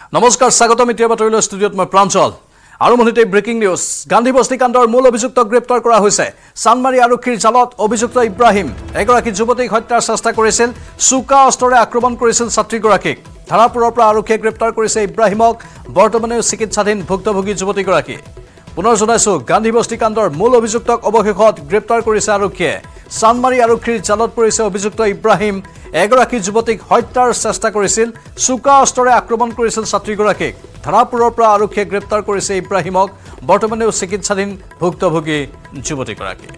নমস্কাৰ স্বাগতম এতিয়া বাতৰিলৈ ষ্টুডিঅ'ত মই প্ৰাঞ্জল আৰু মনিতে ব্ৰেকিং নিউজ গান্ধী বস্তি কাণ্ডৰ মূল অভিযুক্ত গ্ৰেপ্তাৰ কৰা হৈছে চানমাৰী আৰক্ষীৰ জালত অভিযুক্ত ইব্ৰাহিম এগৰাকী যুৱতীক হত্যাৰ চেষ্টা কৰিছিল চুকা অস্ত্ৰৰে আক্ৰমণ কৰিছিল ছাত্ৰীগৰাকীক ধাৰাপুৰৰ পৰা আৰক্ষীয়ে গ্ৰেপ্তাৰ কৰিছে ইব্ৰাহিমক বৰ্তমানে চিকিৎসাধীন ভুক্তভোগী যুৱতীগৰাকী পুনৰ জনাইছো গান্ধী বস্তি কাণ্ডৰ মূল অভিযুক্তক অৱশেষত গ্ৰেপ্তাৰ কৰিছে আৰক্ষীয়ে চানমাৰী আৰক্ষীৰ জালত পৰিছে অভিযুক্ত ইব্ৰাহিম এগৰাকী যুৱতীক হত্যাৰ চেষ্টা কৰিছিল চুকা অস্ত্ৰৰে আক্ৰমণ কৰিছিল ছাত্ৰীগৰাকীক ধাৰাপুৰৰ পৰা আৰক্ষীয়ে গ্ৰেপ্তাৰ কৰিছে ইব্ৰাহিমক বৰ্তমানে চিকিৎসাধীন ভুক্তভোগী যুৱতীগৰাকী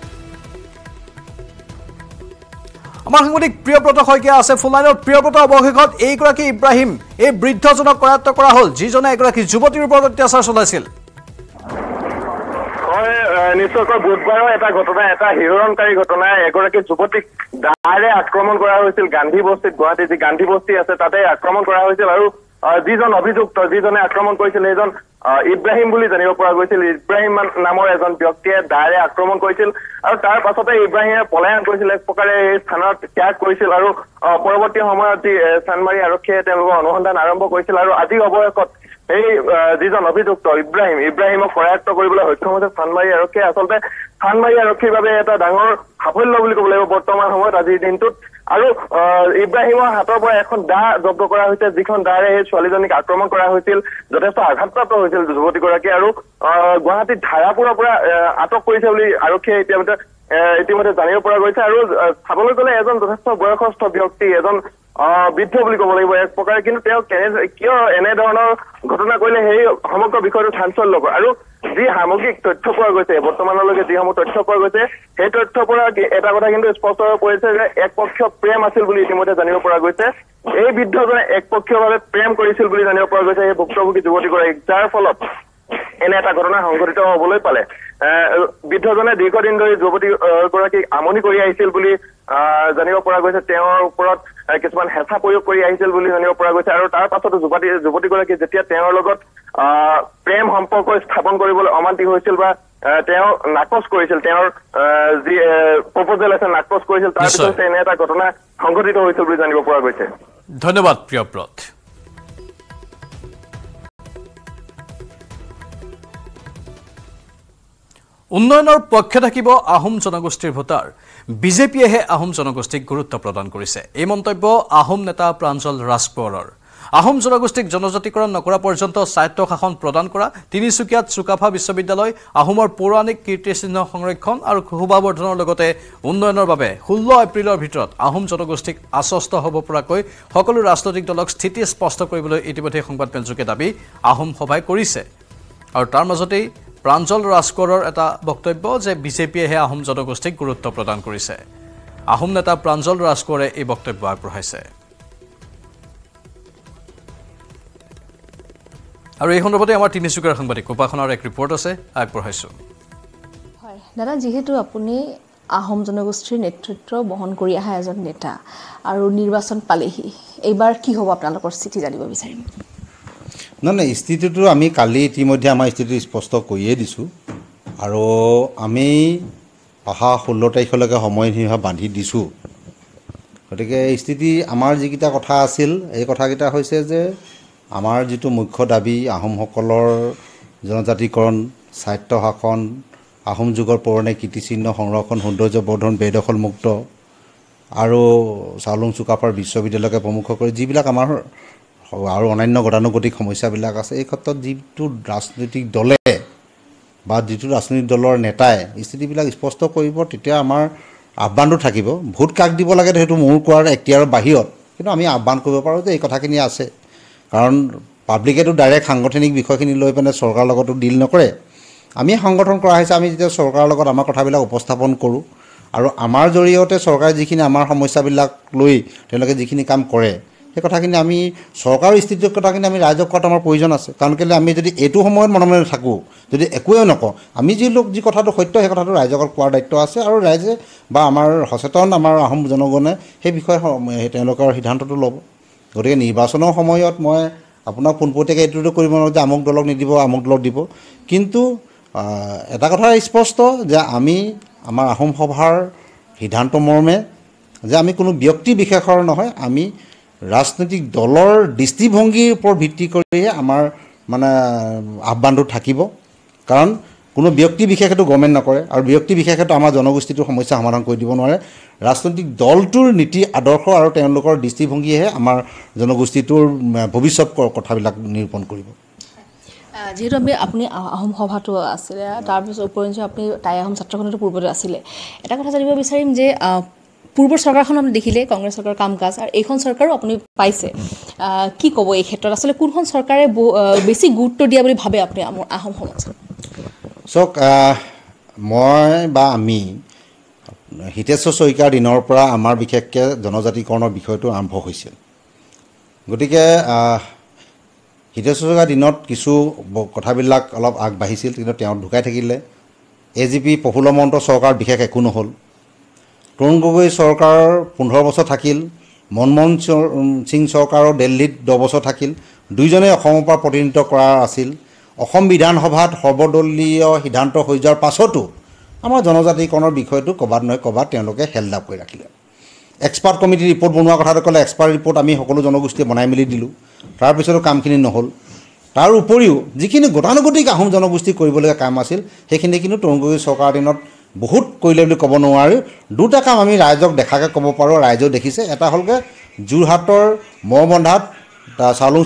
আমাৰ সাংবাদিক প্ৰিয়ব্ৰত শইকীয়া আছে ফুলাইনত প্ৰিয়ব্ৰত অৱশেষত এইগৰাকী ইব্ৰাহিম এই বৃদ্ধজনক কৰায়ত্ব কৰা হ'ল যিজনে এগৰাকী যুৱতীৰ ওপৰত অত্যাচাৰ চলাইছিল নিশ্চয়কৈ বুধবাৰৰ এটা ঘটনা এটা শিহৰণকাৰী ঘটনা এগৰাকী যুৱতীক দাৰে আক্ৰমণ কৰা হৈছিল গান্ধী বস্তিত গুৱাহাটী যি গান্ধী বস্তি আছে তাতে আক্ৰমণ কৰা হৈছিল আৰু যিজন অভিযুক্ত যিজনে আক্ৰমণ কৰিছিল সেইজন ইব্ৰাহিম বুলি জানিব পৰা গৈছিল ইব্ৰাহিম নামৰ এজন ব্যক্তিয়ে দাৰে আক্ৰমণ কৰিছিল আৰু তাৰ পাছতে ইব্ৰাহিমে পলায়ন কৰিছিল এক প্ৰকাৰে এই স্থানত ত্যাগ কৰিছিল আৰু পৰৱৰ্তী সময়ত যি চানমাৰী আৰক্ষীয়ে তেওঁলোকৰ অনুসন্ধান আৰম্ভ কৰিছিল আৰু আজি অৱশেষত এই যিজন অভিযুক্ত ইব্ৰাহিমক কৰায়ত্ব কৰিবলৈ সক্ষম হৈছে চানমাৰী আৰক্ষীয়ে আচলতে চানমাৰী আৰক্ষীৰ বাবে এটা ডাঙৰ সাফল্য বুলি ক'ব লাগিব বৰ্তমান সময়ত আজিৰ দিনটোত আৰু ইব্ৰাহিমৰ হাতৰ পৰা এখন দা জব্দ কৰা হৈছে যিখন দাৰে এই ছোৱালীজনীক আক্ৰমণ কৰা হৈছিল যথেষ্ট আঘাতপ্ৰাপ্ত হৈছিল যুৱতীগৰাকী আৰু গুৱাহাটীত ধাৰাপুৰৰ পৰা আটক কৰিছে বুলি আৰক্ষীয়ে ইতিমধ্যে জানিব পৰা গৈছে আৰু চাবলৈ গ'লে এজন যথেষ্ট বয়সস্থ ব্যক্তি এজন বৃদ্ধ বুলি ক'ব লাগিব এক প্ৰকাৰে কিন্তু তেওঁ কিয় এনেধৰণৰ ঘটনা কৰিলে সেই সমগ্ৰ বিষয়টো চাঞ্চল্যকৰ আৰু যি সামগ্ৰিক তথ্য পোৱা গৈছে বৰ্তমানলৈকে যিসমূহ তথ্য পোৱা গৈছে সেই তথ্যৰ পৰা এটা কথা কিন্তু স্পষ্ট হৈ পৰিছে যে একপক্ষীয় প্ৰেম আছিল বুলি ইতিমধ্যে জানিব পৰা গৈছে এই বৃদ্ধজনে একপক্ষীয়ভাৱে প্ৰেম কৰিছিল বুলি জানিব পৰা গৈছে এই ভুক্তভোগী যুৱতীগৰাকীক যাৰ ফলত এনে এটা ঘটনা সংঘটিত হ'বলৈ পালে বৃদ্ধজনে দীৰ্ঘদিন ধৰি যুৱতীগৰাকীক আমনি কৰি আহিছিল বুলি জানিব পৰা গৈছে তেওঁৰ ওপৰত কিছুমান হেঁচা প্ৰয়োগ কৰি আহিছিল বুলি জানিব পৰা গৈছে আৰু তাৰ পাছতো যুৱতীগৰাকী যেতিয়া তেওঁৰ লগত প্ৰেম সম্পৰ্ক স্থাপন কৰিবলৈ অমান্তি হৈছিল বা তেওঁ নাকচ কৰিছিল তেওঁৰ যি প্ৰপ'জেল আছে নাকচ কৰিছিল তাৰ পিছতে এনে এটা ঘটনা সংঘটিত হৈছিল বুলি জানিব পৰা গৈছে ধন্যবাদ প্ৰিয়ব্ৰত উন্নয়নৰ পক্ষে থাকিব আহোম জনগোষ্ঠীৰ ভোটাৰ বিজেপিয়েহে আহোম জনগোষ্ঠীক গুৰুত্ব প্ৰদান কৰিছে এই মন্তব্য আহোম নেতা প্ৰাঞ্জল ৰাজকোঁৱৰৰ আহোম জনগোষ্ঠীক জনজাতিকৰণ নকৰা পৰ্যন্ত স্বায়ত্ব শাসন প্ৰদান কৰা তিনিচুকীয়াত চুকাফা বিশ্ববিদ্যালয় আহোমৰ পৌৰাণিক কীৰ্তিচিহ্ন সংৰক্ষণ আৰু শোভাবৰ্ধনৰ লগতে উন্নয়নৰ বাবে 16 এপ্ৰিলৰ ভিতৰত আহোম জনগোষ্ঠীক আশ্বস্ত হ'ব পৰাকৈ সকলো ৰাজনৈতিক দলক স্থিতি স্পষ্ট কৰিবলৈ ইতিমধ্যে সংবাদমেলযোগে দাবী আহোম সভাই কৰিছে আৰু তাৰ মাজতেই প্ৰাঞ্জল ৰাজকোঁৱৰৰ এটা বক্তব্য যে বিজেপিয়েহে আহোম জনগোষ্ঠীক গুৰুত্ব প্ৰদান কৰিছে আহোম নেতা প্ৰাঞ্জল ৰাজকোঁৱৰে এই বক্তব্য আগবঢ়াইছে আৰু এই সন্দৰ্ভতে আমাৰ তিনিচুকীয়াৰ সাংবাদিক উপাসনাৰ এক ৰিপৰ্ট আছে আগবঢ়াইছোঁ হয় দাদা যিহেতু আপুনি আহোম জনগোষ্ঠীৰ নেতৃত্ব বহন কৰি অহা এজন নেতা আৰু নিৰ্বাচন পালেহি এইবাৰ কি হ'ব আপোনালোকৰ স্থিতি জানিব বিচাৰিম নাই স্থিতিটো আমি কালি ইতিমধ্যে আমাৰ স্থিতি স্পষ্ট কৰিয়ে দিছোঁ আৰু আমি অহা 16 তাৰিখলৈকে সময়সীমা বান্ধি দিছোঁ গতিকে স্থিতি আমাৰ যিকেইটা কথা আছিল এই কথাকেইটা হৈছে যে আমাৰ যিটো মুখ্য দাবী আহোমসকলৰ জনজাতিকৰণ স্বায়ত্ব শাসন আহোম যুগৰ পৌৰাণিক কীৰ্তিচিহ্ন সংৰক্ষণ সৌন্দৰ্য বৰ্ধন বেদখলমুক্ত আৰু চাওলুং চুকাফাৰ বিশ্ববিদ্যালয়কে প্ৰমুখ কৰি যিবিলাক আমাৰ আৰু অন্যান্য গতানুগতিক সমস্যাবিলাক আছে এই ক্ষেত্ৰত যিটো ৰাজনৈতিক দলে বা যিটো ৰাজনৈতিক দলৰ নেতাই স্থিতিবিলাক স্পষ্ট কৰিব তেতিয়া আমাৰ আহ্বানটো থাকিব ভোট কাক দিব লাগে সেইটো মোৰ কোৱাৰ এখতিয়াৰৰ বাহিৰত কিন্তু আমি আহ্বান কৰিব পাৰোঁ যে এই কথাখিনি আছে কাৰণ পাব্লিকেতো ডাইৰেক্ট সাংগঠনিক বিষয়খিনি লৈ পেলাই চৰকাৰৰ লগতো ডিল নকৰে আমি সংগঠন কৰা হৈছে আমি যেতিয়া চৰকাৰৰ লগত আমাৰ কথাবিলাক উপস্থাপন কৰোঁ আৰু আমাৰ জৰিয়তে চৰকাৰে যিখিনি আমাৰ সমস্যাবিলাক লৈ তেওঁলোকে যিখিনি কাম কৰে সেই কথাখিনি আমি চৰকাৰৰ স্থিতিৰ কথাখিনি আমি ৰাইজক কোৱাটো আমাৰ প্ৰয়োজন আছে কাৰণ কেলৈ আমি যদি এইটো সময়ত মনে মনে থাকোঁ যদি একোৱে নকওঁ আমি যি কথাটো সত্য সেই কথাটো ৰাইজক কোৱাৰ দায়িত্ব আছে আৰু ৰাইজে বা আমাৰ সচেতন আমাৰ আহোম জনগণে সেই বিষয়ে তেওঁলোকৰ সিদ্ধান্তটো ল'ব গতিকে নিৰ্বাচনৰ সময়ত মই আপোনাক পোনপটীয়াকৈ এইটোতো কৰিব নোৱাৰোঁ যে আমুক দলক নিদিব আমুক দলক দিব কিন্তু এটা কথা স্পষ্ট যে আমি আমাৰ আহোম সভাৰ সিদ্ধান্ত মৰ্মে যে আমি কোনো ব্যক্তি বিশেষৰ নহয় আমি ৰাজনৈতিক দলৰ দৃষ্টিভংগীৰ ওপৰত ভিত্তি কৰিহে আমাৰ মানে আহ্বানটো থাকিব কাৰণ কোনো ব্যক্তি বিশেষেতো গভৰ্ণমেণ্ট নকৰে আৰু ব্যক্তি বিশেষেতো আমাৰ জনগোষ্ঠীটোৰ সমস্যা সমাধান কৰি দিব নোৱাৰে ৰাজনৈতিক দলটোৰ নীতি আদৰ্শ আৰু তেওঁলোকৰ দৃষ্টিভংগীহে আমাৰ জনগোষ্ঠীটোৰ ভৱিষ্যত কথাবিলাক নিৰূপণ কৰিব যিহেতু আপুনি আহোম সভাটো আছিলে তাৰপিছত উপৰিঞ্চি আপুনি টাই আহোম ছাত্ৰসন্থাটো পূৰ্বতে আছিলে এটা কথা জানিব বিচাৰিম যে পূৰ্বৰ চৰকাৰখন আপুনি দেখিলে কংগ্ৰেছ চৰকাৰৰ কাম কাজ আৰু এইখন চৰকাৰো আপুনি পাইছে কি ক'ব এই ক্ষেত্ৰত আচলতে কোনখন চৰকাৰে বেছি গুৰুত্ব দিয়া বুলি ভাবে আপুনি আমাৰ আহোম সমাজত চাওক মই বা আমি হিতেশ্বৰ শইকীয়াৰ দিনৰ পৰা আমাৰ বিশেষকৈ জনজাতিকৰণৰ বিষয়টো আৰম্ভ হৈছিল গতিকে হিতেশ্বৰ শইকীয়াৰ দিনত কিছু কথাবিলাক অলপ আগবাঢ়িছিল কিন্তু তেওঁ ঢুকাই থাকিলে AGP প্ৰফুল্ল মহন্ত চৰকাৰ বিশেষ একো নহ'ল তৰুণ গগৈ চৰকাৰ 15 বছৰ থাকিল মনমোহন সিং চৰকাৰৰ দিল্লীত 10 বছৰ থাকিল দুইজনে অসমৰ পৰা প্ৰতিনিধিত্ব কৰা আছিল অসম বিধানসভাত সৰ্বদলীয় সিদ্ধান্ত হৈ যোৱাৰ পাছতো আমাৰ জনজাতিকৰণৰ বিষয়টো ক'বাত নহয় ক'বাত তেওঁলোকে হেল্ড আপ কৰি ৰাখিলে এক্সপাৰ্ট কমিটি ৰিপৰ্ট বনোৱাৰ কথাটো ক'লে এক্সপাৰ্ট ৰিপৰ্ট আমি সকলো জনগোষ্ঠীয়ে বনাই মেলি দিলোঁ তাৰপিছতো কামখিনি নহ'ল তাৰ উপৰিও যিখিনি গতানুগতিক আহোম জনগোষ্ঠী কৰিবলগীয়া কাম আছিল সেইখিনি কিন্তু তৰুণ গগৈ চৰকাৰৰ দিনত বহুত কৰিলে বুলি ক'ব নোৱাৰি দুটা কাম আমি ৰাইজক দেখাকৈ ক'ব পাৰোঁ ৰাইজেও দেখিছে এটা হ'লগৈ যোৰহাটৰ মহবন্ধাত চাউলুং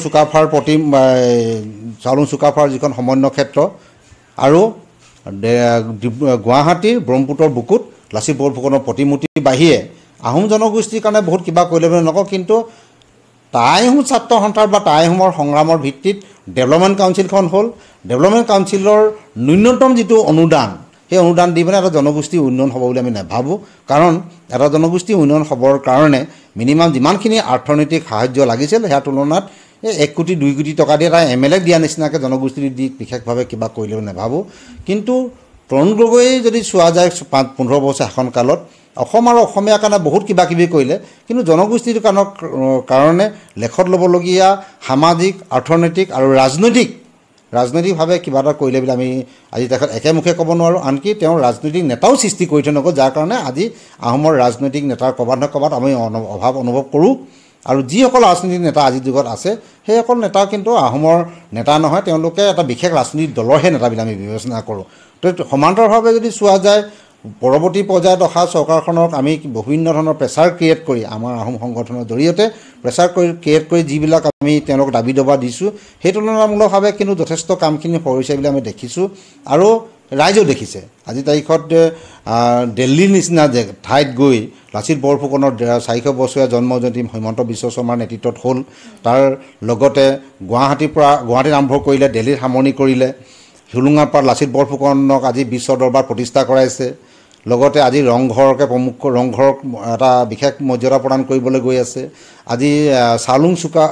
চুকাফাৰ যিখন সমন্বয় ক্ষেত্ৰ আৰু গুৱাহাটীৰ ব্ৰহ্মপুত্ৰৰ বুকুত লাচিত বৰফুকনৰ প্ৰতিমূৰ্তি বাহিৰে আহোম জনগোষ্ঠীৰ কাৰণে বহুত কিবা কৰিলে বুলি নকওঁ কিন্তু টাই আহোম ছাত্ৰ সন্থাৰ বা টাই আহোমৰ সংগ্ৰামৰ ভিত্তিত ডেভেলপমেণ্ট কাউন্সিলখন হ'ল ডেভেলপমেণ্ট কাউন্সিলৰ ন্যূনতম যিটো অনুদান সেই অনুদান দি পিনে এটা জনগোষ্ঠী উন্নয়ন হ'ব বুলি আমি নাভাবোঁ কাৰণ এটা জনগোষ্ঠী উন্নয়ন হ'বৰ কাৰণে মিনিমাম যিমানখিনি অৰ্থনৈতিক সাহায্য লাগিছিল সেয়া তুলনাত 1 কোটি 2 কোটি টকা দি এটা MLA দিয়া নিচিনাকৈ জনগোষ্ঠী দি বিশেষভাৱে কিবা কৰিলে নাভাবোঁ কিন্তু তৰুণ গগৈ যদি চোৱা যায় 15 বছৰ শাসনকালত অসম আৰু অসমীয়াৰ কাৰণে বহুত কিবা কিবি কৰিলে কিন্তু জনগোষ্ঠীৰ কাৰণে লেখত ল'বলগীয়া সামাজিক অৰ্থনৈতিক আৰু ৰাজনৈতিকভাৱে কিবা এটা কৰিলে বুলি আমি আজি তেখেত একেমুখে ক'ব নোৱাৰোঁ আনকি তেওঁ ৰাজনৈতিক নেতাও সৃষ্টি কৰি থৈ নগ'ল যাৰ কাৰণে আজি আহোমৰ ৰাজনৈতিক নেতাৰ ক'বাত নহয় ক'বাত আমি অভাৱ অনুভৱ কৰোঁ আৰু যিসকল ৰাজনৈতিক নেতা আজিৰ যুগত আছে সেইসকল নেতা কিন্তু আহোমৰ নেতা নহয় তেওঁলোকে এটা বিশেষ ৰাজনৈতিক দলৰহে নেতা বুলি আমি বিবেচনা কৰোঁ তো সমান্তৰালভাৱে যদি চোৱা যায় পৰৱৰ্তী পৰ্যায়ত অহা চৰকাৰখনক আমি বিভিন্ন ধৰণৰ প্ৰেছাৰ ক্ৰিয়েট কৰি আমাৰ আহোম সংগঠনৰ জৰিয়তে প্ৰেছাৰ ক্ৰিয়েট কৰি যিবিলাক আমি তেওঁলোকক দাবী দবা দিছোঁ সেই তুলনামূলকভাৱে কিন্তু যথেষ্ট কামখিনি হৈছে বুলি আমি দেখিছোঁ আৰু ৰাইজেও দেখিছে আজি তাৰিখত দিল্লীৰ নিচিনা ঠাইত গৈ লাচিত বৰফুকনৰ 400 বছৰীয়া জন্মজয়ন্তী হিমন্ত বিশ্ব শৰ্মাৰ নেতৃত্বত হ'ল তাৰ লগতে গুৱাহাটীত আৰম্ভ কৰিলে দিল্লীত সামৰণি কৰিলে হুলুঙাৰ পৰা লাচিত বৰফুকনক আজি বিশ্ব দৰবাৰ প্ৰতিষ্ঠা কৰাইছে লগতে আজি ৰংঘৰকে ৰংঘৰক এটা বিশেষ মৰ্যাদা প্ৰদান কৰিবলৈ গৈ আছে আজি চাউলুং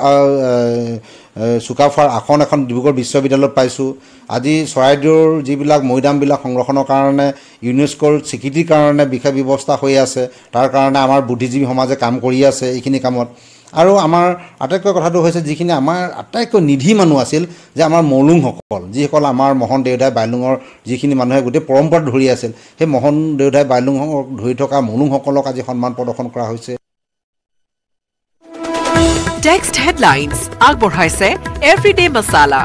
চুকাফাৰ আসন এখন ডিব্ৰুগড় বিশ্ববিদ্যালয়ত পাইছোঁ আজি চৰাইদেউৰ যিবিলাক মৈদামবিলাক সংৰক্ষণৰ কাৰণে ইউনেস্কোৰ স্বীকৃতিৰ কাৰণে বিশেষ ব্যৱস্থা হৈ আছে তাৰ কাৰণে আমাৰ বুদ্ধিজীৱী সমাজে কাম কৰি আছে এইখিনি কামত আৰু আমাৰ আটাইতকৈ কথাটো হৈছে যিখিনি আমাৰ আটাইতকৈ নিধি মানুহ আছিল যে আমাৰ মৌলুংসকল যিসকল আমাৰ মোহন দেউধাই বাইলুঙৰ যিখিনি মানুহে গোটেই পৰম্পৰা ধৰি আছিল সেই মোহন দেউধাই বাইলুঙক ধৰি থকা মৌলুংসকলক আজি সন্মান প্ৰদৰ্শন কৰা হৈছে টেক্সট হেডলাইনছ আগবঢ়াইছে এভৰিডে মছালা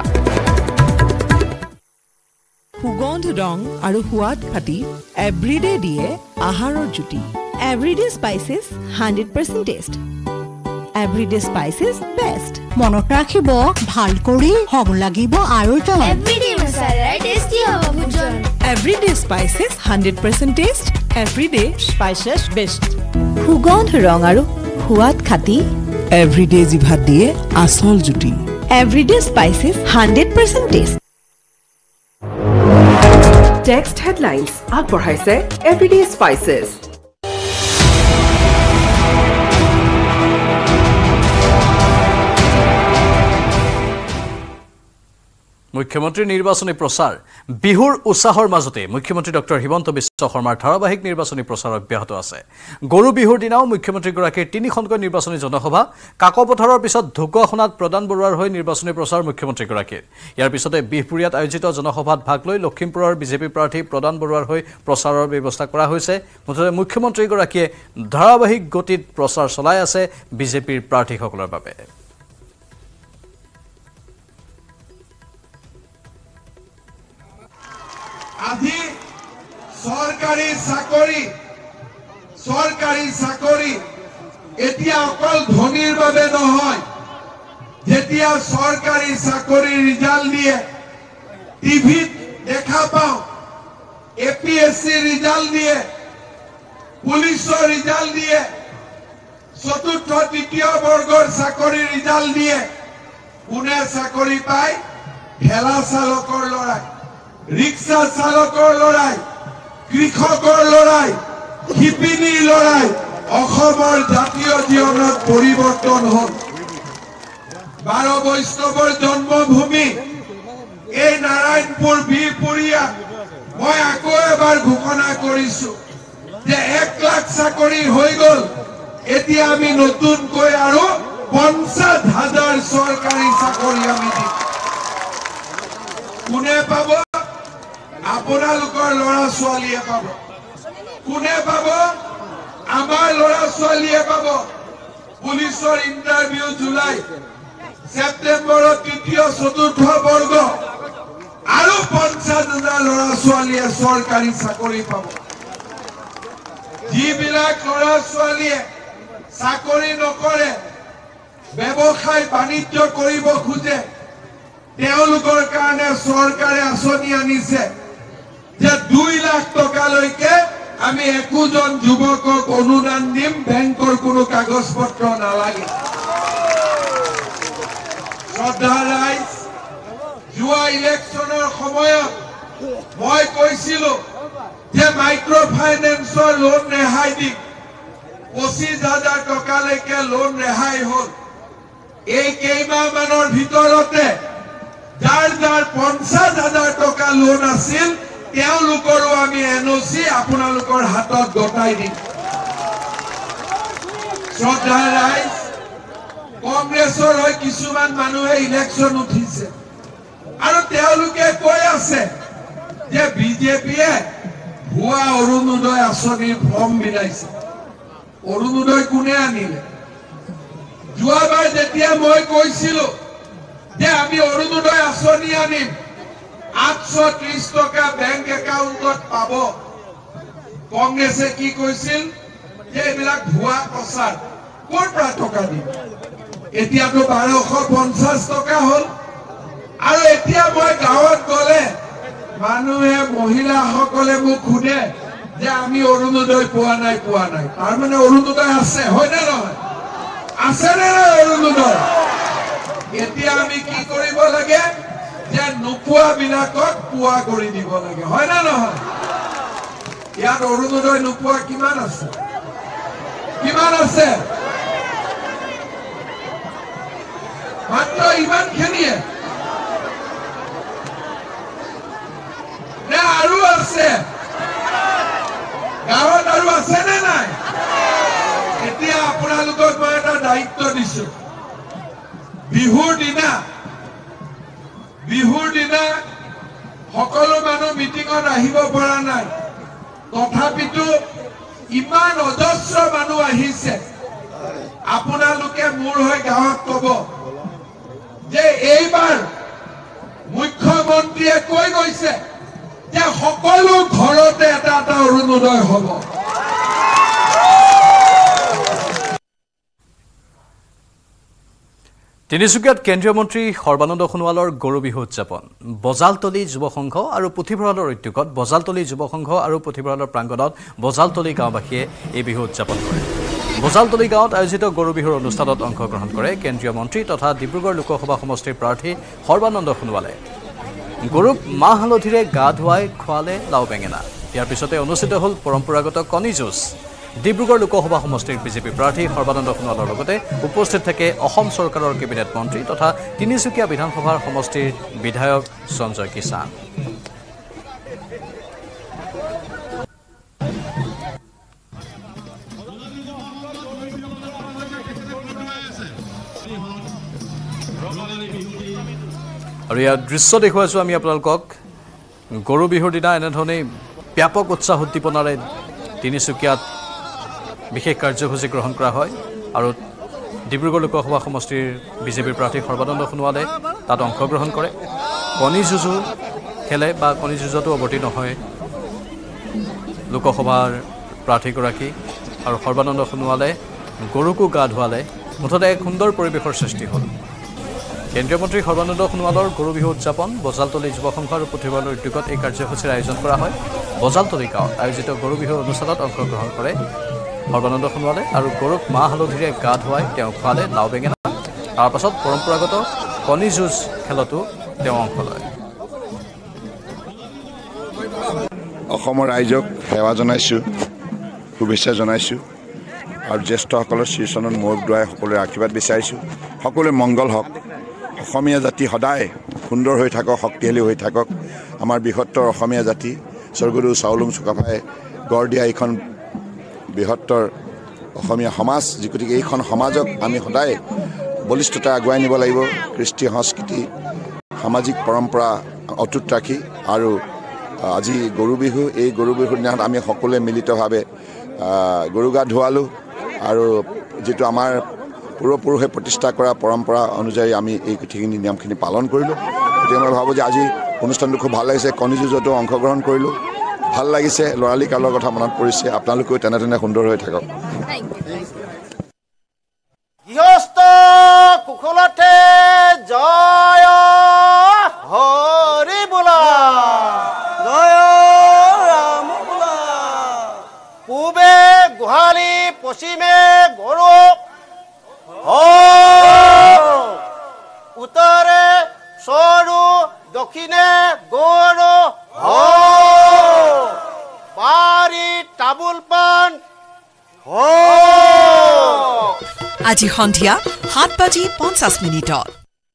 সুগন্ধ ৰং আৰু সোৱাদ খাটি এভৰিডে দিয়ে আহাৰৰ জুতি everyday spices 100% taste Everyday spices best. মনত ৰাখিব ভাল কৰি হ'ব লাগিব আৰু Everyday masala tasty হ'ব ভোজন Everyday spices 100% taste everyday spices best সুগন্ধ ৰং আৰু সোৱাদ খাটি everyday জিভাত দিয়ে আসল জুতি Everyday spices 100% taste text headlines আগবঢ়াইছে এভৰিডে স্পাইচেছ মুখ্যমন্ত্ৰীৰ নিৰ্বাচনী প্ৰচাৰ বিহুৰ উৎসাহৰ মাজতে মুখ্যমন্ত্ৰী ডক্টৰ হিমন্ত বিশ্ব শৰ্মাৰ ধাৰাবাহিক নিৰ্বাচনী প্ৰচাৰ অব্যাহত আছে গৰু বিহুৰ দিনাও মুখ্যমন্ত্ৰীগৰাকীৰ তিনিখনকৈ নিৰ্বাচনী জনসভা কাকপথাৰৰ পিছত ঢকুৱাখনাত প্ৰদান বৰুৱাৰ হৈ নিৰ্বাচনী প্ৰচাৰ মুখ্যমন্ত্ৰীগৰাকীৰ ইয়াৰ পিছতে বিহপুৰীয়াত আয়োজিত জনসভাত ভাগ লৈ লখিমপুৰৰ বিজেপি প্ৰাৰ্থী প্ৰদান বৰুৱাৰ হৈ প্ৰচাৰৰ ব্যৱস্থা কৰা হৈছে মুঠতে মুখ্যমন্ত্ৰীগৰাকীয়ে ধাৰাবাহিক গতিত প্ৰচাৰ চলাই আছে বিজেপিৰ প্ৰাৰ্থীসকলৰ বাবে আজি চৰকাৰী চাকৰি এতিয়া অকল ধনীৰ বাবে নহয় যেতিয়া চৰকাৰী চাকৰি ৰিজাল্ট দিয়ে টিভিত দেখা পাওঁ এপিএসসি ৰিজাল্ট দিয়ে পুলিচৰ ৰিজাল্ট দিয়ে চতুৰ্থ তৃতীয় বৰ্গৰ চাকৰি ৰিজাল্ট দিয়ে কোনে চাকৰি পায় ঠেলা চালকৰ ল'ৰাই ৰিক্সা চালকৰ ল'ৰাই কৃষকৰ ল'ৰাই শিপিনীৰ ল'ৰাই অসমৰ জাতীয় জীৱনত পৰিৱৰ্তন হ'ল 12 বৈষ্ণৱৰ জন্মভূমি এই নাৰায়ণপুৰ বিহপুৰীয়া মই আকৌ এবাৰ ঘোষণা কৰিছো যে 1 লাখ চাকৰি হৈ গ'ল এতিয়া আমি নতুনকৈ আৰু 50,000 চৰকাৰী চাকৰি আমি দিম কোনে পাব আপোনালোকৰ ল'ৰা ছোৱালীয়ে পাব কোনে পাব আমাৰ ল'ৰা ছোৱালীয়ে পাব পুলিচৰ ইন্টাৰভিউ জুলাই সেপ্টেম্বৰত তৃতীয় চতুৰ্থ বৰ্গ আৰু 50,000 ল'ৰা ছোৱালীয়ে চৰকাৰী চাকৰি পাব যিবিলাক ল'ৰা ছোৱালীয়ে চাকৰি নকৰে ব্যৱসায় বাণিজ্য কৰিব খোজে তেওঁলোকৰ কাৰণে চৰকাৰে আঁচনি আনিছে যে 2 লাখ টকালৈকে আমি একোজন যুৱকক অনুদান দিম বেংকৰ কোনো কাগজ পত্ৰ নালাগে শ্ৰদ্ধা ৰাইজ যোৱা ইলেকশ্যনৰ সময়ত মই কৈছিলো যে মাইক্ৰ ফাইনেন্সৰ লোন ৰেহাই দিম 25,000 টকালৈকে লোন ৰেহাই হ'ল এই কেইমাহমানৰ ভিতৰতে যাৰ 50,000 টকা লোন আছিল তেওঁলোকৰো আমি এনঅচি আপোনালোকৰ হাতত গতাই দিম শ্ৰদ্ধা ৰাইজ কংগ্ৰেছৰ হৈ কিছুমান মানুহে ইলেকশ্যন উঠিছে আৰু তেওঁলোকে কৈ আছে যে বিজেপিয়ে ভুৱা অৰুণোদয় আঁচনিৰ ফৰ্ম বিলাইছে অৰুণোদয় কোনে আনিলে যোৱাবাৰ যেতিয়া মই কৈছিলো যে আমি অৰুণোদয় আঁচনি আনিম 830 টকা বেংক একাউণ্টত পাব কংগ্ৰেছে কি কৈছিল যে এইবিলাক ভুৱা প্ৰচাৰ ক'ৰ পৰা টকা দিম এতিয়াতো 1250 টকা হ'ল আৰু এতিয়া মই গাঁৱত গ'লে মানুহে মহিলাসকলে মোক সোধে যে আমি অৰুণোদয় পোৱা নাই তাৰমানে অৰুণোদয় আছে হয় নে নহয় আছে নে অৰুণোদয় এতিয়া আমি কি কৰিব লাগে যে নোপোৱা বিলাকক পোৱা কৰি দিব লাগে হয় না নহয় ইয়াত অৰুণোদয় নোপোৱা কিমান আছে মাত্ৰ ইমানখিনিয়ে নে আৰু আছে গাঁৱত আৰু আছে নে নাই এতিয়া আপোনালোকক মই এটা দায়িত্ব দিছো বিহুৰ দিনা সকলো মানুহ মিটিঙত আহিব পৰা নাই তথাপিতো ইমান অজস্ৰ মানুহ আহিছে আপোনালোকে মোৰ হৈ গাঁৱত ক'ব যে এইবাৰ মুখ্যমন্ত্ৰীয়ে কৈ গৈছে যে সকলো ঘৰতে এটা অৰুণোদয় হ'ব তিনিচুকীয়াত কেন্দ্ৰীয় মন্ত্ৰী সৰ্বানন্দ সোণোৱালৰ গৰু বিহু উদযাপন বজালতলী যুৱ সংঘ আৰু পুথিভঁৰালৰ উদ্যোগত বজালতলী যুৱ সংঘ আৰু পুথিভঁৰালৰ প্ৰাংগণত বজালতলী গাঁওবাসীয়ে এই বিহু উদযাপন কৰে বজালতলী গাঁৱত আয়োজিত গৰু বিহুৰ অনুষ্ঠানত অংশগ্ৰহণ কৰে কেন্দ্ৰীয় মন্ত্ৰী তথা ডিব্ৰুগড় লোকসভা সমষ্টিৰ প্ৰাৰ্থী সৰ্বানন্দ সোণোৱালে গৰুক মাহ হালধিৰে গা ধুৱাই খোৱালে লাও বেঙেনা ইয়াৰ পিছতে অনুষ্ঠিত হ'ল পৰম্পৰাগত কণী যুঁজ ডিব্ৰুগড় লোকসভা সমষ্টিৰ বিজেপি প্ৰাৰ্থী সৰ্বানন্দ সোণোৱালৰ লগতে উপস্থিত থাকে অসম চৰকাৰৰ কেবিনেট মন্ত্ৰী তথা তিনিচুকীয়া বিধানসভাৰ সমষ্টিৰ বিধায়ক সঞ্জয় কিষাণ আৰু ইয়াৰ দৃশ্য দেখুৱাইছোঁ আমি আপোনালোকক গৰু বিহুৰ দিনা এনেধৰণেই ব্যাপক উৎসাহ উদ্দীপনাৰে তিনিচুকীয়াত বিশেষ কাৰ্যসূচী গ্ৰহণ কৰা হয় আৰু ডিব্ৰুগড় লোকসভা সমষ্টিৰ বিজেপিৰ প্ৰাৰ্থী সৰ্বানন্দ সোণোৱালে তাত অংশগ্ৰহণ কৰে কণী যুঁজো খেলে বা কণী যুঁজতো অৱতীৰ্ণ হয় লোকসভাৰ প্ৰাৰ্থীগৰাকী আৰু সৰ্বানন্দ সোণোৱালে গৰুকো গা ধুৱালে মুঠতে এক সুন্দৰ পৰিৱেশৰ সৃষ্টি হ'ল কেন্দ্ৰীয় মন্ত্ৰী সৰ্বানন্দ সোণোৱালৰ গৰু বিহু উদযাপন বজালতলী যুৱ সংঘ আৰু পুথিভঁৰালৰ উদ্যোগত এই কাৰ্যসূচীৰ আয়োজন কৰা হয় বজালতলী গাঁৱত আয়োজিত গৰু বিহু অনুষ্ঠানত অংশগ্ৰহণ কৰে সৰ্বানন্দ সোণোৱালে আৰু গৰুক মাহ হালধিৰে গা ধুৱাই তেওঁ খোৱালে লাও বেঙেনা তাৰ পাছত পৰম্পৰাগত কণী যুঁজ খেলতো তেওঁ অংশ লয় অসমৰ ৰাইজক সেৱা জনাইছোঁ শুভেচ্ছা জনাইছোঁ আৰু জ্যেষ্ঠসকলৰ শ্ৰীচৰণত মূৰ দুৱাই সকলোৰে আশীৰ্বাদ বিচাৰিছোঁ সকলোৰে মংগল হওক অসমীয়া জাতি সদায় সুন্দৰ হৈ থাকক শক্তিশালী হৈ থাকক আমাৰ বৃহত্তৰ অসমীয়া জাতি স্বৰ্গদেউ চাওলুং চুকাফাই গঢ় দিয়া এইখন বৃহত্তৰ অসমীয়া সমাজ যি গতিকে এইখন সমাজক আমি সদায় বলিষ্ঠতা আগুৱাই নিব লাগিব কৃষ্টি সংস্কৃতি সামাজিক পৰম্পৰা অটুট ৰাখি আৰু আজি গৰু বিহু এই গৰু বিহুৰ দিনাত আমি সকলোৱে মিলিতভাৱে গৰু গা ধুৱালোঁ আৰু যিটো আমাৰ পূৰ্বপুৰুষে প্ৰতিষ্ঠা কৰা পৰম্পৰা অনুযায়ী আমি এই গোটেইখিনি নিয়মখিনি পালন কৰিলোঁ গতিকে মই ভাবোঁ যে আজি অনুষ্ঠানটো খুব ভাল লাগিছে কণী যুঁজতো অংশগ্ৰহণ কৰিলোঁ ভাল লাগিছে ল'ৰালি কালৰ কথা মনত পৰিছে আপোনালোকেও তেনে সুন্দৰ হৈ থাকক গৃহস্থ কুশলতে জয় হৰি বোলা জয় ৰাম বোলা পূবে গোহালি পশ্চিমে গৰু উত্তৰে সৰু দক্ষিণে গৰু বাৰী তামোল পাণ আজি সন্ধিয়া 7:50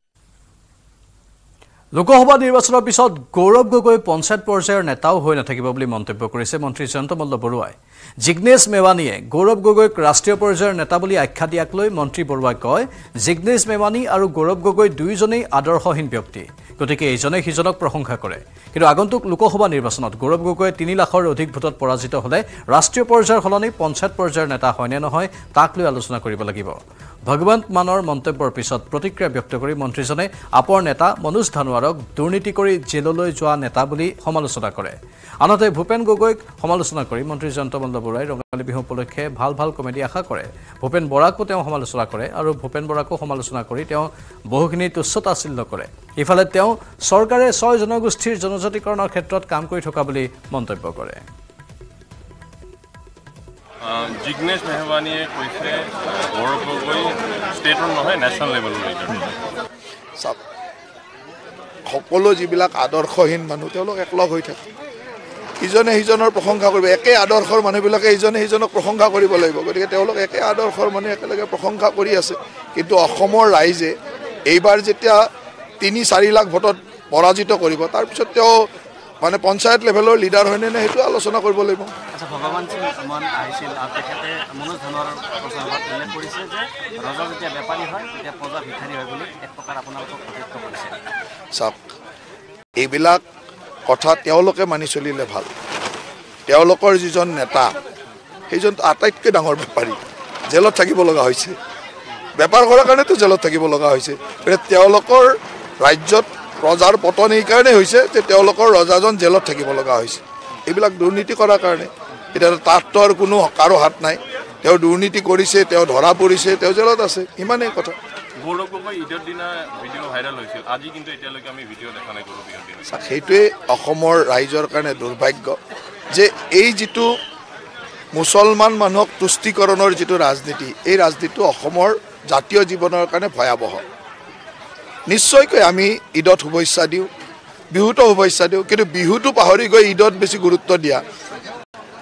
লোকসভা নিৰ্বাচনৰ পিছত গৌৰৱ গগৈ পঞ্চায়ত পৰ্যায়ৰ নেতাও হৈ নাথাকিব বুলি মন্তব্য কৰিছে মন্ত্ৰী জয়ন্ত মল্ল বৰুৱাই জিগ্নেশ মেৱানীয়ে গৌৰৱ গগৈক ৰাষ্ট্ৰীয় পৰ্যায়ৰ নেতা বুলি আখ্যা দিয়াক লৈ মন্ত্ৰী বৰুৱাই কয় জিগ্নেশ মেৱানী আৰু গৌৰৱ গগৈ দুয়োজনেই আদৰ্শহীন ব্যক্তি গতিকে এইজনে সিজনক প্ৰশংসা কৰে কিন্তু আগন্তুক লোকসভা নিৰ্বাচনত গৌৰৱ গগৈ 3 লাখৰ অধিক ভোটত পৰাজিত হ'লে ৰাষ্ট্ৰীয় পৰ্যায়ৰ সলনি পঞ্চায়ত পৰ্যায়ৰ নেতা হয়নে নহয় তাক লৈ আলোচনা কৰিব লাগিব ভগৱন্ত মানৰ মন্তব্যৰ পিছত প্ৰতিক্ৰিয়া ব্যক্ত কৰি মন্ত্ৰীজনে আপৰ নেতা মনোজ ধানোৱাৰক দুৰ্নীতি কৰি জেললৈ যোৱা নেতা বুলি সমালোচনা কৰে আনহাতে ভূপেন গগৈক সমালোচনা কৰি মন্ত্ৰী জয়ন্ত মল্ল বৰুৱাই ৰঙালী বিহু উপলক্ষে ভাল কমেডি আশা কৰে ভূপেন বৰাকো তেওঁ সমালোচনা কৰে আৰু ভূপেন বৰাকো সমালোচনা কৰি তেওঁ বহুখিনি তুচ্ছতাচ্ছিল্য কৰে ইফালে তেওঁ চৰকাৰে 6 জনগোষ্ঠীৰ জনজাতিকৰণৰ ক্ষেত্ৰত কাম কৰি থকা বুলি মন্তব্য কৰে জিগ্নেশ মেহৱানীয়ে কৈছে গৌৰৱ গগৈ ষ্টেটৰ নহয় নেশ্যনেল লেভেলৰ লিডাৰ সকলো যিবিলাক আদৰ্শহীন মানুহ তেওঁলোক একলগ হৈ থাকে ইজনে সিজনৰ প্ৰশংসা কৰিব একে আদৰ্শৰ মানুহবিলাকে ইজনে সিজনক প্ৰশংসা কৰিব লাগিব গতিকে তেওঁলোক একে আদৰ্শৰ মানুহ একেলগে প্ৰশংসা কৰি আছে কিন্তু অসমৰ ৰাইজে এইবাৰ যেতিয়া 3-4 লাখ ভোটত পৰাজিত কৰিব তাৰপিছত তেওঁ মানে পঞ্চায়ত লেভেলৰ লিডাৰ হয়নে নে সেইটো আলোচনা কৰিব লাগিব ভগৱান সিং মন আহিছিল আৰু তেখেতে মনোজ ধানোৱাৰৰ প্ৰচাৰত উল্লেখ কৰিছে যে ৰজা যেতিয়া বেপাৰী হয় তেতিয়া প্ৰজা ভিখাৰী হয় বুলি এক প্ৰকাৰ আপোনালোকক সতৰ্ক কৰিছে চাওক এইবিলাক কথা তেওঁলোকে মানি চলিলে ভাল তেওঁলোকৰ যিজন নেতা সেইজন আটাইতকৈ ডাঙৰ বেপাৰী জেলত থাকিব লগা হৈছে বেপাৰ কৰাৰ কাৰণেতো জেলত থাকিব লগা হৈছে তেওঁলোকৰ ৰাজ্যত প্ৰজাৰ পতন এই কাৰণে হৈছে যে তেওঁলোকৰ ৰজাজন জেলত থাকিব লগা হৈছে এইবিলাক দুৰ্নীতি কৰাৰ কাৰণে এতিয়া তাততো আৰু কোনো কাৰো হাত নাই তেওঁ দুৰ্নীতি কৰিছে তেওঁ ধৰা পৰিছে তেওঁ জেলত আছে ইমানেই কথা গৌৰৱ গগৈ ঈদৰ দিনা ভিডিঅ' ভাইৰেল হৈছিল আজি কিন্তু এতিয়ালৈকে আমি ভিডিঅ' দেখা নাই গৌৰৱ ঈদৰ দিনা সেইটোৱে অসমৰ ৰাইজৰ কাৰণে দুৰ্ভাগ্য যে এই যিটো মুছলমান মানুহক তুষ্টিকৰণৰ যিটো ৰাজনীতি এই ৰাজনীতিটো অসমৰ জাতীয় জীৱনৰ কাৰণে ভয়াৱহ নিশ্চয়কৈ আমি ঈদত শুভেচ্ছা দিওঁ বিহুতো শুভেচ্ছা দিওঁ কিন্তু বিহুটো পাহৰি গৈ ঈদত বেছি গুৰুত্ব দিয়া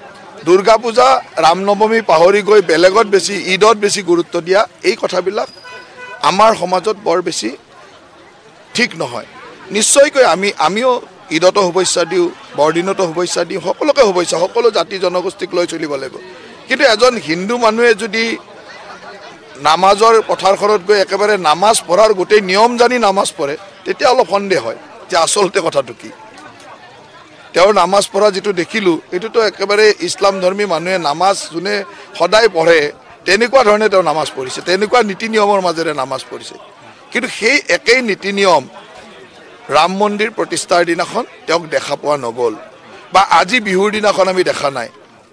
দুৰ্গা পূজা ৰামনৱমী পাহৰি গৈ বেলেগত বেছি ঈদত বেছি গুৰুত্ব দিয়া এই কথাবিলাক আমাৰ সমাজত বৰ বেছি ঠিক নহয় নিশ্চয়কৈ আমিও ঈদতো শুভেচ্ছা দিওঁ বৰদিনতো শুভেচ্ছা দিওঁ সকলোকে শুভেচ্ছা সকলো জাতি জনগোষ্ঠীক লৈ চলিব লাগিব কিন্তু এজন হিন্দু মানুহে যদি নামাজৰ পথাৰখনত গৈ একেবাৰে নামাজ পঢ়াৰ গোটেই নিয়ম জানি নামাজ পঢ়ে তেতিয়া অলপ সন্দেহ হয় যে আচলতে কথাটো কি তেওঁৰ নামাজ পঢ়া যেটো দেখিলো এটোতো একেবাৰে ইছলাম ধৰ্মী মানুহে নামাজ যোনে সদায় পঢ়ে তেনেকুৱা ধৰণে তেওঁ নামাজ পঢ়িছে তেনেকুৱা নীতি নিয়মৰ মাজেৰে নামাজ পঢ়িছে কিন্তু সেই একেই নীতি নিয়ম ৰাম মন্দিৰ প্ৰতিষ্ঠাৰ দিনাখন তেওঁক দেখা পোৱা নগল বা আজি বিহুৰ দিনাখন আমি দেখা নাই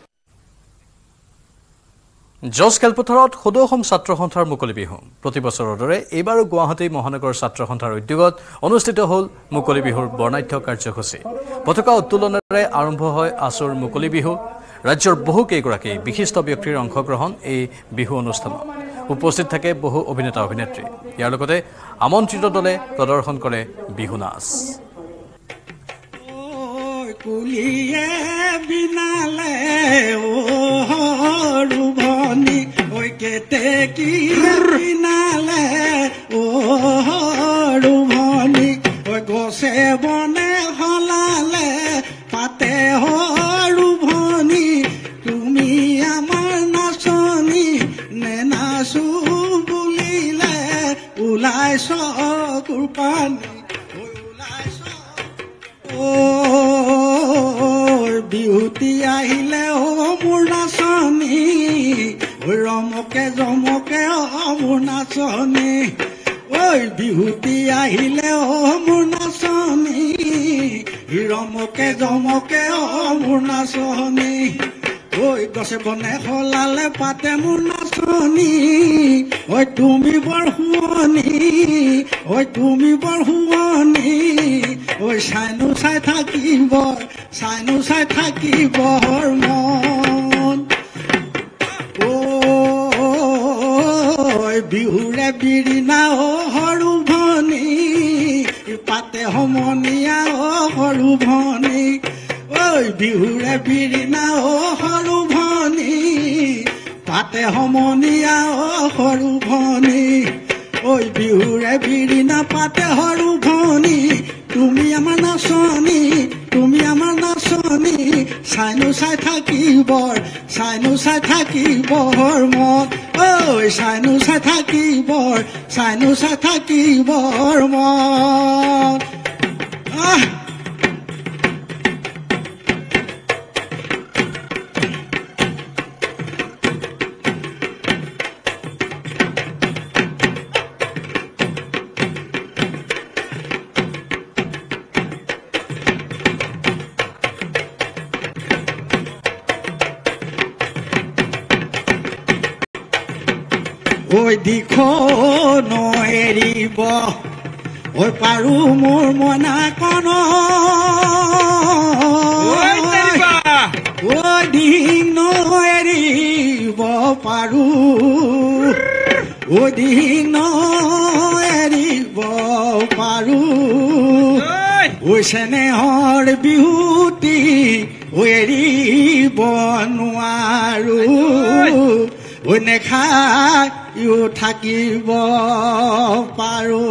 জজ খেলপথাৰত সদৌ অসম ছাত্ৰ সন্থাৰ মুকলি বিহু প্ৰতি বছৰৰ দৰে এইবাৰো গুৱাহাটী মহানগৰ ছাত্ৰ সন্থাৰ উদ্যোগত অনুষ্ঠিত হ'ল মুকলি বিহুৰ বৰ্ণাঢ্য কাৰ্যসূচী পতাকা উত্তোলনেৰে আৰম্ভ হয় আছুৰ মুকলি বিহু ৰাজ্যৰ বহু কেইগৰাকী বিশিষ্ট ব্যক্তিৰ অংশগ্ৰহণ এই বিহু অনুষ্ঠানত উপস্থিত থাকে বহু অভিনেতা অভিনেত্ৰী ইয়াৰ লগতে আমন্ত্ৰিত দলে প্ৰদৰ্শন কৰে বিহু নাচ কুলিয়ে বিনালে রুভনি ওই কেতে কি বিনালে রুভনি ওই গোসে বনে হলালে পাতে রুভনি তুমি আমার নাচনি নে নাচু বুলিলে ওলাইছ কুরপানি বিহুতি আহিলে মোৰ নাচনি ৰমকে জমকে মোৰ নাচনি ঐ বিহুতি আহিলে মোৰ নাচনি ৰমকে জমকে মোৰ নাচনি ঐ গছে বনে হলালে পাতে মোৰ নাচনি ঐ তুমি বৰ শুৱনি ঐ তুমি বৰ শুৱনি ঐ চাইনো চাই থাকিব মন ঐ বিহুৰে বিৰিণা সৰু ভনী পাতে সমনীয়া সৰু ভনী ঐ বিহুৰে বিৰিণা সৰু ভনী পাতে সমনীয়া সৰু ভনী ঐ বিহুৰে বিৰিণা পাতে সৰু ভনী তুমি আমাৰ নাচনি চাইনো চাই থাকিবৰ মন ঐ চাইনো চাই থাকিবৰ মন ঐ দিখো নেৰিব ঐ পাৰো মোৰ মনা কণ ঐ দিন নেৰিব পাৰো ঐ দিন এৰিব পাৰো ঐ চেনেহৰ বিহুতি এৰিব নোৱাৰো ঐ নেখায়ো থাকিব পাৰো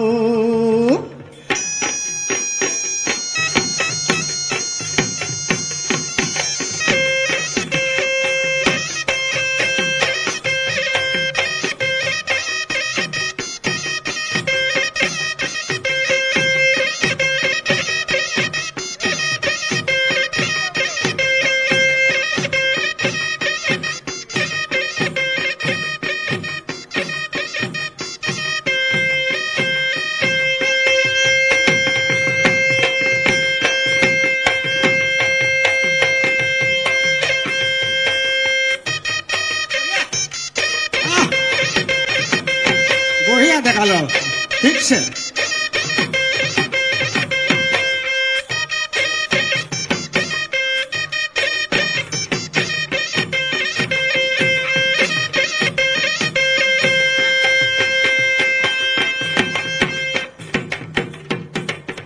দেখালো ঠিকছে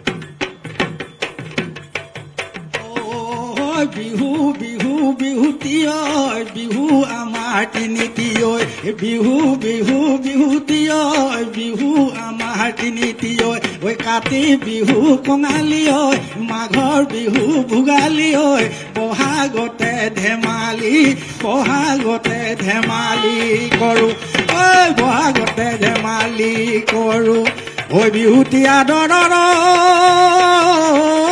বিহু বিহু বিহুতি বিহু বিহু বিহুতি ঐ বিহু আমাৰ তিনিটি ঐ কাতি বিহু কঙালী ঐ মাঘৰ বিহু ভোগালী ঐ বহাগতে ধেমালি কৰোঁ ঐ বহাগতে ধেমালি কৰোঁ ঐ বিহুতি আদৰৰ